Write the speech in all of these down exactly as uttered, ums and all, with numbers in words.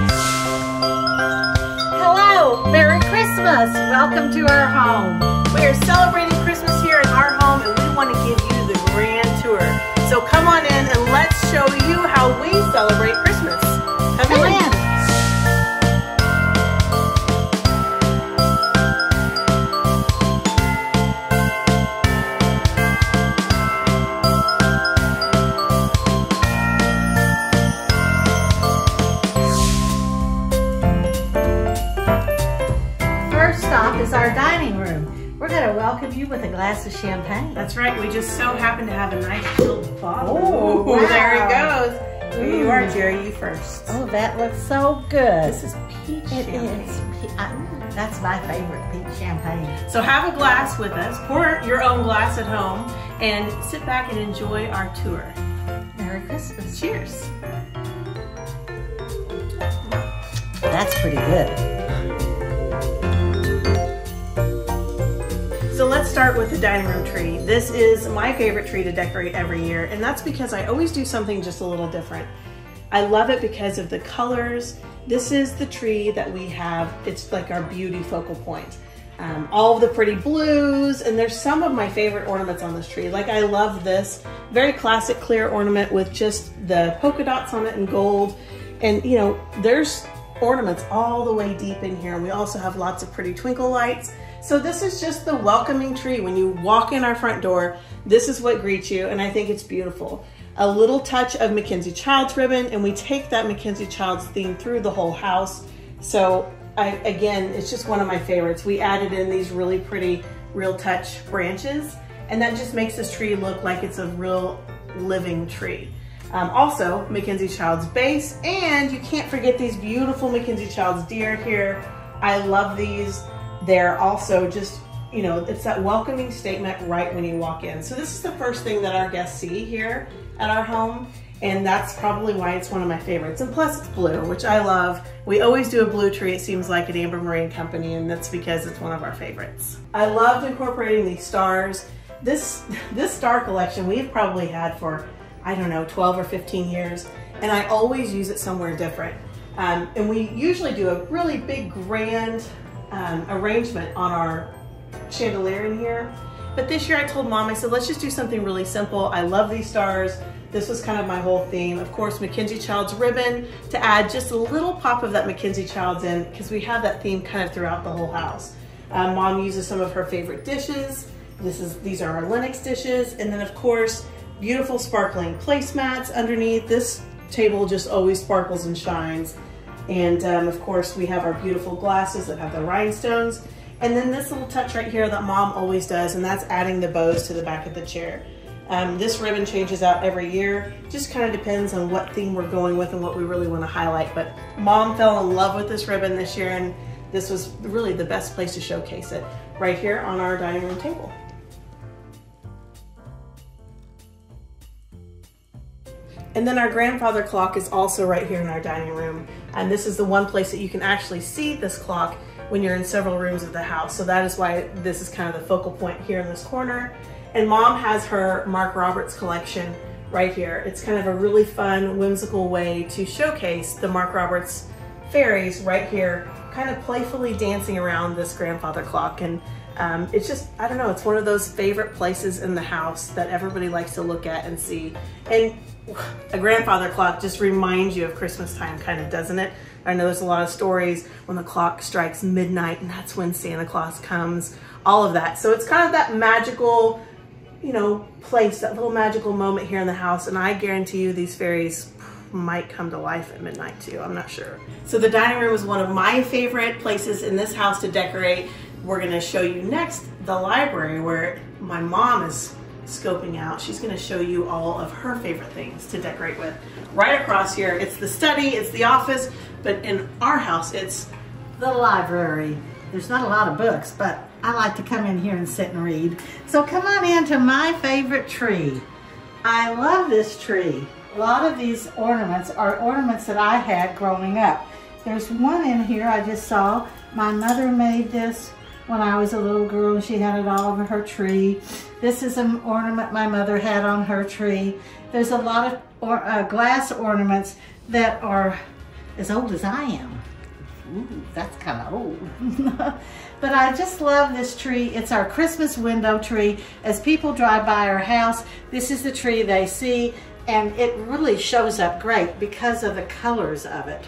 Hello, Merry Christmas. Welcome to our home. We are celebrating Christmas here in our home and we want to give you the grand tour. So come on in and let's show you how we celebrate Christmas. Come, Come in. in. Is our dining room. We're going to welcome you with a glass of champagne. That's right. We just so happen to have a nice chilled bottle. Oh, Ooh, wow. There it goes. Here you are, Jerry. You first. Oh, that looks so good. This is peach It champagne. is. Pe- I, that's my favorite, peach champagne. So have a glass with us. Pour your own glass at home and sit back and enjoy our tour. Merry Christmas. Cheers. That's pretty good. So let's start with the dining room tree. This is my favorite tree to decorate every year, and that's because I always do something just a little different. I love it because of the colors. This is the tree that we have. It's like our beauty focal point. Um, all of the pretty blues, and there's some of my favorite ornaments on this tree. Like I love this very classic clear ornament with just the polka dots on it in gold. And you know, there's ornaments all the way deep in here. And we also have lots of pretty twinkle lights. So this is just the welcoming tree. When you walk in our front door, this is what greets you, and I think it's beautiful. A little touch of Mackenzie Childs ribbon, and we take that Mackenzie Childs theme through the whole house. So I, again, it's just one of my favorites. We added in these really pretty Real Touch branches, and that just makes this tree look like it's a real living tree. Um, also, Mackenzie Childs base, and you can't forget these beautiful Mackenzie Childs deer here. I love these. They're also just, you know, it's that welcoming statement right when you walk in. So this is the first thing that our guests see here at our home, and that's probably why it's one of my favorites. And plus it's blue, which I love. We always do a blue tree, it seems like, at Amber Marine Company, and that's because it's one of our favorites. I loved incorporating these stars. This, this star collection we've probably had for, I don't know, twelve or fifteen years, and I always use it somewhere different. Um, and we usually do a really big, grand, Um, arrangement on our chandelier in here. But this year I told Mom, I said, let's just do something really simple. I love these stars. This was kind of my whole theme. Of course, Mackenzie Childs ribbon to add just a little pop of that Mackenzie Childs in, because we have that theme kind of throughout the whole house. Um, Mom uses some of her favorite dishes. This is, these are our Lennox dishes. And then of course, beautiful sparkling placemats underneath. This table just always sparkles and shines. And um, of course we have our beautiful glasses that have the rhinestones. And then this little touch right here that Mom always does, and that's adding the bows to the back of the chair. Um, this ribbon changes out every year. Just kind of depends on what theme we're going with and what we really want to highlight. But Mom fell in love with this ribbon this year, and this was really the best place to showcase it, right here on our dining room table. And then our grandfather clock is also right here in our dining room. And this is the one place that you can actually see this clock when you're in several rooms of the house. So that is why this is kind of the focal point here in this corner. And Mom has her Mark Roberts collection right here. It's kind of a really fun, whimsical way to showcase the Mark Roberts fairies right here, kind of playfully dancing around this grandfather clock. And um, it's just, I don't know, it's one of those favorite places in the house that everybody likes to look at and see. And a grandfather clock just reminds you of Christmas time, kind of, doesn't it? I know there's a lot of stories when the clock strikes midnight and that's when Santa Claus comes, all of that. So it's kind of that magical, you know, place, that little magical moment here in the house. And I guarantee you these fairies might come to life at midnight too, I'm not sure. So the dining room is one of my favorite places in this house to decorate. We're gonna show you next the library, where my mom is scoping out. She's going to show you all of her favorite things to decorate with. Right across here, it's the study, it's the office, but in our house, it's The library. There's not a lot of books, but I like to come in here and sit and read. So come on into my favorite tree. I love this tree. A lot of these ornaments are ornaments that I had growing up. There's one in here I just saw. My mother made this when I was a little girl, and she had it all over her tree. This is an ornament my mother had on her tree. There's a lot of or, uh, glass ornaments that are as old as I am. Ooh, that's kind of old. But I just love this tree. It's our Christmas window tree. As people drive by our house, this is the tree they see, and it really shows up great because of the colors of it.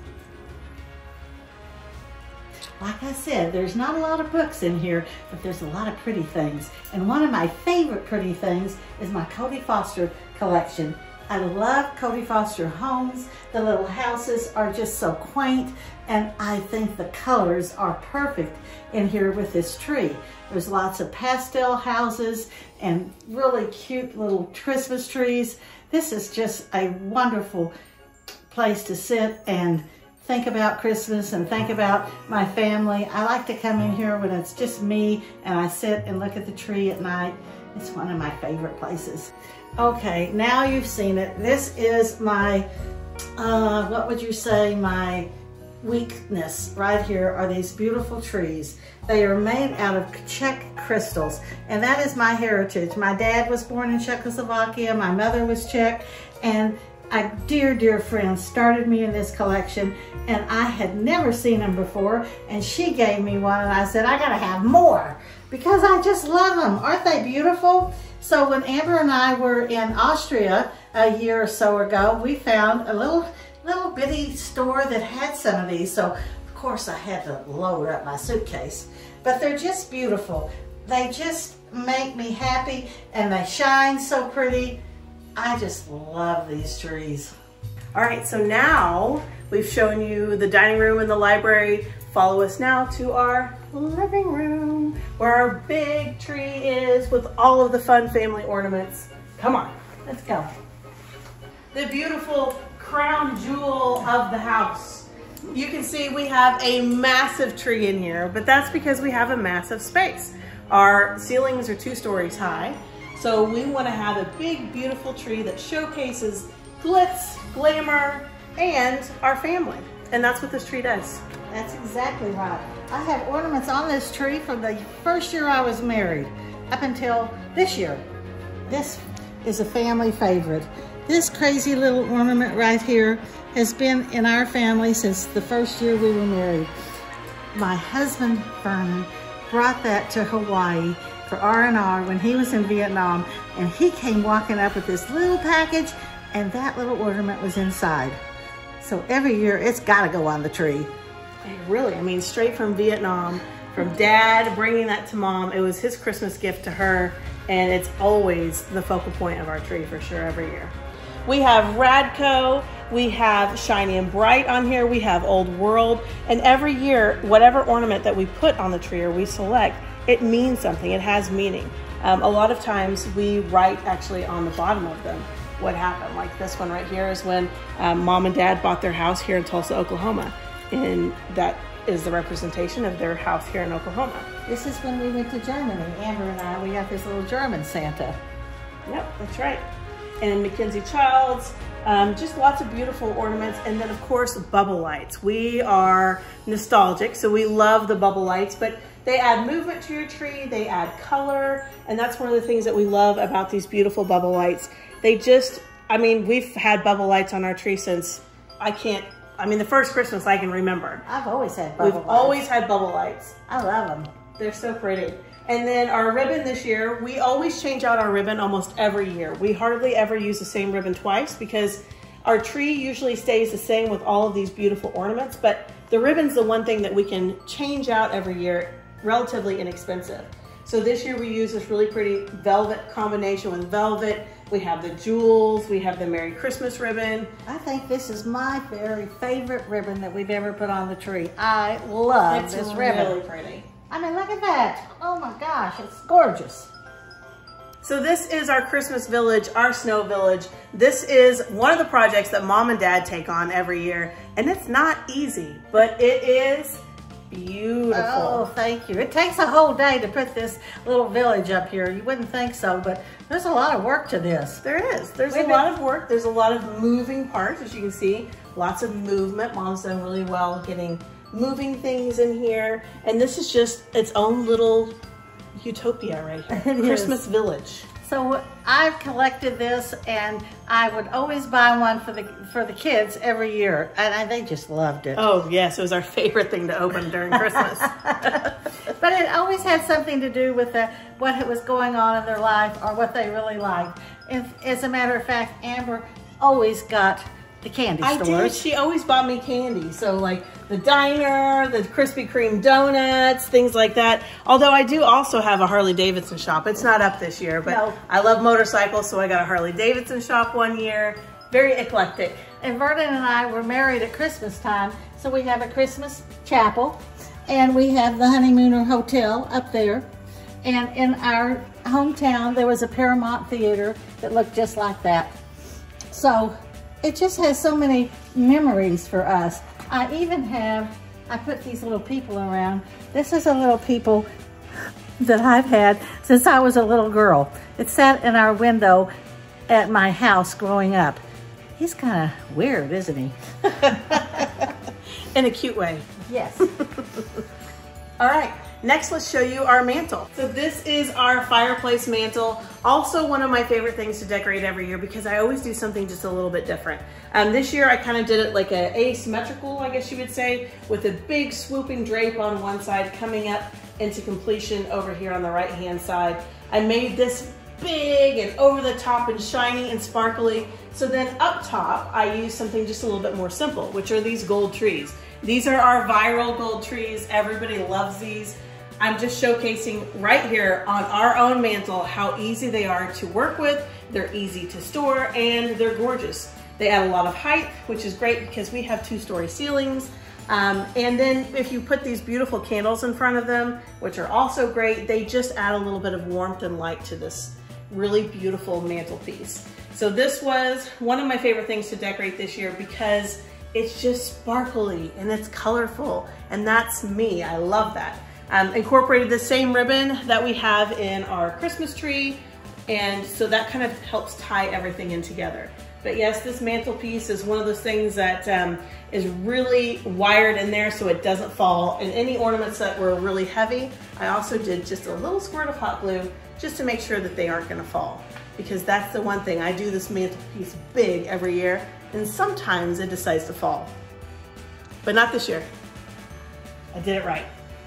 Like I said, there's not a lot of books in here, but there's a lot of pretty things. And one of my favorite pretty things is my Cody Foster collection. I love Cody Foster homes. The little houses are just so quaint, and I think the colors are perfect in here with this tree. There's lots of pastel houses and really cute little Christmas trees. This is just a wonderful place to sit and think about Christmas and think about my family. I like to come in here when it's just me and I sit and look at the tree at night. It's one of my favorite places. Okay, now you've seen it. This is my, uh, what would you say, my weakness right here are these beautiful trees. They are made out of Czech crystals, and that is my heritage. My dad was born in Czechoslovakia, my mother was Czech, and a dear, dear friend started me in this collection, and I had never seen them before, and she gave me one, and I said, I gotta have more, because I just love them. Aren't they beautiful? So when Amber and I were in Austria a year or so ago, we found a little, little bitty store that had some of these, so of course I had to load up my suitcase. But they're just beautiful. They just make me happy, and they shine so pretty. I just love these trees. All right, so now we've shown you the dining room and the library. Follow us now to our living room, where our big tree is with all of the fun family ornaments. Come on, let's go. The beautiful crown jewel of the house. You can see we have a massive tree in here, but that's because we have a massive space. Our ceilings are two stories high. So we want to have a big, beautiful tree that showcases glitz, glamour, and our family. And that's what this tree does. That's exactly right. I have ornaments on this tree from the first year I was married up until this year. This is a family favorite. This crazy little ornament right here has been in our family since the first year we were married. My husband, Vernon, brought that to Hawaii for R and R when he was in Vietnam, and he came walking up with this little package, and that little ornament was inside. So every year it's got to go on the tree. Really, I mean, straight from Vietnam, from Dad bringing that to Mom. It was his Christmas gift to her, and it's always the focal point of our tree for sure every year. We have Radco, we have Shiny and Bright on here, we have Old World, and every year, whatever ornament that we put on the tree or we select, it means something, it has meaning. Um, a lot of times we write actually on the bottom of them what happened. Like this one right here is when um, Mom and Dad bought their house here in Tulsa, Oklahoma. And that is the representation of their house here in Oklahoma. This is when we went to Germany. Amber and I, we got this little German Santa. Yep, that's right. And Mackenzie Childs, um, just lots of beautiful ornaments. And then of course, bubble lights. We are nostalgic, so we love the bubble lights, but they add movement to your tree, they add color, and that's one of the things that we love about these beautiful bubble lights. They just, I mean, we've had bubble lights on our tree since I can't, I mean, the first Christmas I can remember. I've always had bubble We've lights. always had bubble lights. I love them. They're so pretty. And then our ribbon this year, we always change out our ribbon almost every year. We hardly ever use the same ribbon twice because our tree usually stays the same with all of these beautiful ornaments, but the ribbon's the one thing that we can change out every year, relatively inexpensive. So this year we use this really pretty velvet combination with velvet. We have the jewels, we have the Merry Christmas ribbon. I think this is my very favorite ribbon that we've ever put on the tree. I love it's this really ribbon. It's really pretty. I mean, look at that. Oh my gosh, it's gorgeous. So this is our Christmas village, our snow village. This is one of the projects that Mom and Dad take on every year, and it's not easy, but it is beautiful. Oh, thank you. It takes a whole day to put this little village up here. You wouldn't think so, but there's a lot of work to this. There is. There's We've a been... lot of work. There's a lot of moving parts, as you can see. Lots of movement. Mom's done really well getting moving things in here. And this is just its own little utopia right here. It Christmas is. village. So I've collected this, and I would always buy one for the for the kids every year, and I, they just loved it. Oh yes, it was our favorite thing to open during Christmas. But it always had something to do with the, what was going on in their life or what they really liked. And as a matter of fact, Amber always got the candy I stores. did. She always bought me candy. So like the diner, the Krispy Kreme donuts, things like that. Although I do also have a Harley Davidson shop. It's not up this year, but No. I love motorcycles, so I got a Harley Davidson shop one year. Very eclectic. And Vernon and I were married at Christmas time, so we have a Christmas chapel, and we have the Honeymooner Hotel up there. And in our hometown, there was a Paramount Theater that looked just like that. So it just has so many memories for us. I even have, I put these little people around. This is a little people that I've had since I was a little girl. It sat in our window at my house growing up. He's kind of weird, isn't he? In a cute way. Yes. All right, next let's show you our mantle. So this is our fireplace mantle. Also one of my favorite things to decorate every year because I always do something just a little bit different. Um, this year I kind of did it like a asymmetrical, I guess you would say, with a big swooping drape on one side coming up into completion over here on the right hand side. I made this big and over the top and shiny and sparkly. So then up top, I use something just a little bit more simple, which are these gold trees. These are our viral gold trees. Everybody loves these. I'm just showcasing right here on our own mantle how easy they are to work with. They're easy to store and they're gorgeous. They add a lot of height, which is great because we have two-story ceilings. Um, and then if you put these beautiful candles in front of them, which are also great, they just add a little bit of warmth and light to this really beautiful mantelpiece. So this was one of my favorite things to decorate this year because it's just sparkly and it's colorful, and that's me. I love that. Um, incorporated the same ribbon that we have in our Christmas tree, and so that kind of helps tie everything in together. But yes, this mantelpiece is one of those things that um, is really wired in there so it doesn't fall. And any ornaments that were really heavy, I also did just a little squirt of hot glue just to make sure that they aren't gonna fall. Because that's the one thing, I do this mantelpiece big every year, and sometimes it decides to fall. But not this year. I did it right.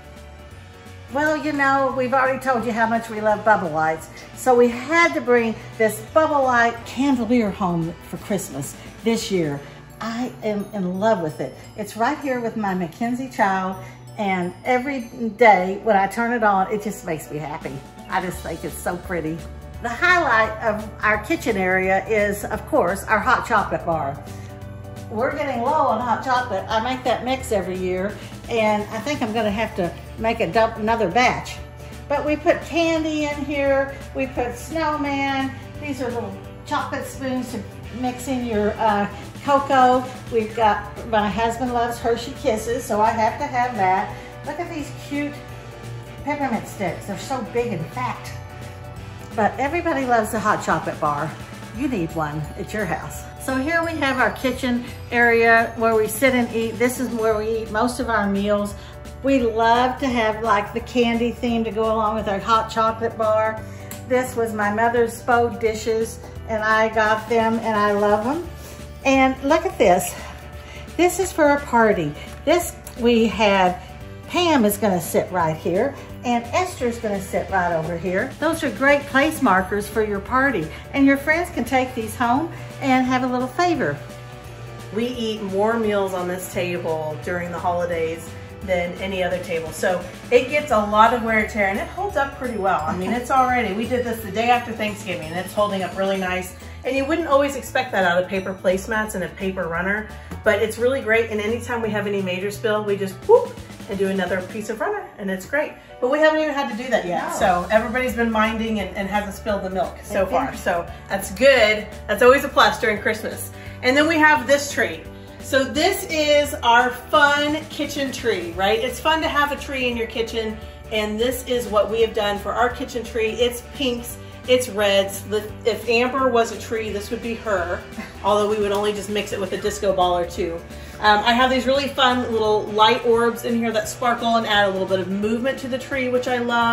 Well, you know, we've already told you how much we love bubble lights. So we had to bring this bubble light chandelier home for Christmas this year. I am in love with it. It's right here with my Mackenzie child, and every day when I turn it on, it just makes me happy. I just think it's so pretty. The highlight of our kitchen area is, of course, our hot chocolate bar. We're getting low on hot chocolate. I make that mix every year, and I think I'm gonna have to make a dump, another batch. But we put candy in here, we put snowman. These are little chocolate spoons to mix in your uh, cocoa. We've got, my husband loves Hershey Kisses, so I have to have that. Look at these cute peppermint sticks. They're so big and fat. But everybody loves the hot chocolate bar. You need one at your house. So here we have our kitchen area where we sit and eat. This is where we eat most of our meals. We love to have like the candy theme to go along with our hot chocolate bar. This was my mother's faux dishes, and I got them and I love them. And look at this. This is for a party. This we have, Pam is gonna sit right here, and Esther's gonna sit right over here. Those are great place markers for your party, and your friends can take these home and have a little favor. We eat more meals on this table during the holidays than any other table. So it gets a lot of wear and tear, and it holds up pretty well. I mean, it's already, we did this the day after Thanksgiving, and it's holding up really nice. And you wouldn't always expect that out of paper placemats and a paper runner, but it's really great. And anytime we have any major spill, we just whoop and do another piece of runner, and it's great. But we haven't even had to do that yet. No. So everybody's been minding and, and hasn't spilled the milk so far. So that's good. That's always a plus during Christmas. And then we have this tree. So this is our fun kitchen tree, right? It's fun to have a tree in your kitchen, and this is what we have done for our kitchen tree. It's pinks, it's reds. If Amber was a tree, this would be her, although we would only just mix it with a disco ball or two. Um, I have these really fun little light orbs in here that sparkle and add a little bit of movement to the tree, which I love.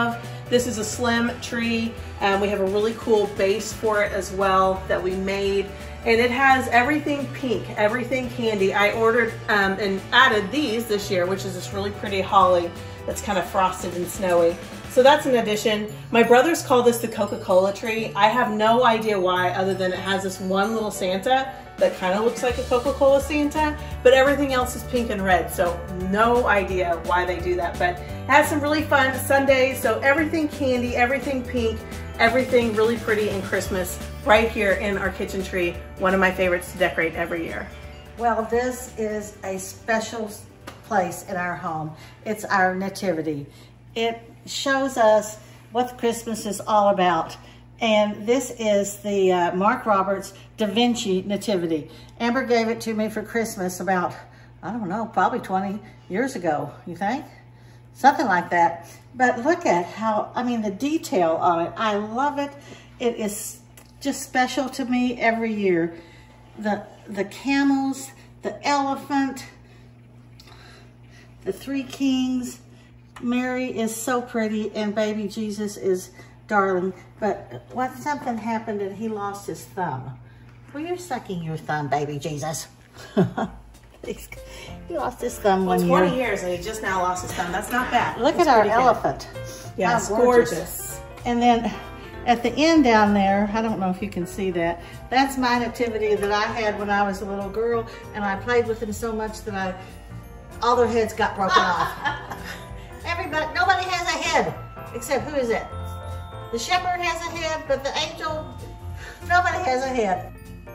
This is a slim tree. Um, we have a really cool base for it as well that we made. And it has everything pink, everything candy. I ordered um, and added these this year, which is this really pretty holly that's kind of frosted and snowy. So that's an addition. My brothers call this the Coca-Cola tree. I have no idea why, other than it has this one little Santa that kind of looks like a Coca-Cola Santa, but everything else is pink and red. So no idea why they do that, but it has some really fun Sundays. So everything candy, everything pink, everything really pretty in Christmas right here in our kitchen tree. One of my favorites to decorate every year. Well, this is a special place in our home. It's our nativity. It shows us what Christmas is all about. And this is the uh, Mark Roberts Da Vinci Nativity. Amber gave it to me for Christmas about, I don't know, probably twenty years ago, you think? Something like that. But look at how, I mean, the detail on it. I love it. It is just special to me every year. The, the camels, the elephant, the three kings. Mary is so pretty, and baby Jesus is darling. But what something happened and he lost his thumb. Well, you're sucking your thumb, baby Jesus. He lost his thumb well, one twenty year. years and he just now lost his thumb. That's not bad. Look That's at our good. elephant. Yeah, How it's gorgeous. And then at the end down there, I don't know if you can see that, that's my nativity that I had when I was a little girl, and I played with them so much that I, all their heads got broken off. Everybody, nobody has a head, except who is it? The shepherd has a head, but the angel, nobody has a head.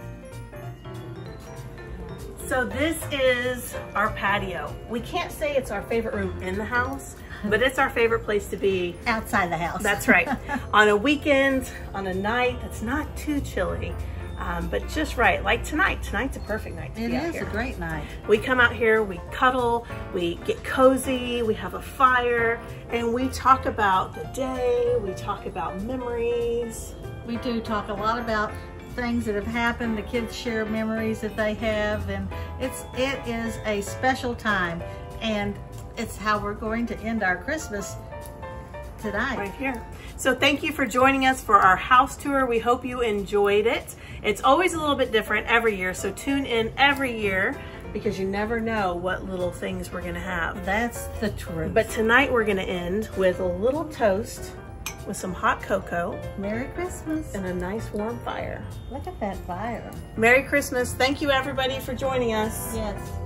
So this is our patio. We can't say it's our favorite room in the house, but it's our favorite place to be. Outside the house. That's right. On a weekend, on a night that's not too chilly, um, but just right. Like tonight. Tonight's a perfect night to It be out is here. a great night. We come out here, we cuddle, we get cozy, we have a fire, and we talk about the day, we talk about memories. We do talk a lot about things that have happened. The kids share memories that they have, and it's it is a special time, and it's how we're going to end our Christmas tonight. Right here. So thank you for joining us for our house tour. We hope you enjoyed it. It's always a little bit different every year, so tune in every year because you never know what little things we're gonna have. That's the truth. But tonight we're gonna end with a little toast with some hot cocoa. Merry Christmas. And a nice warm fire. Look at that fire. Merry Christmas. Thank you everybody for joining us. Yes.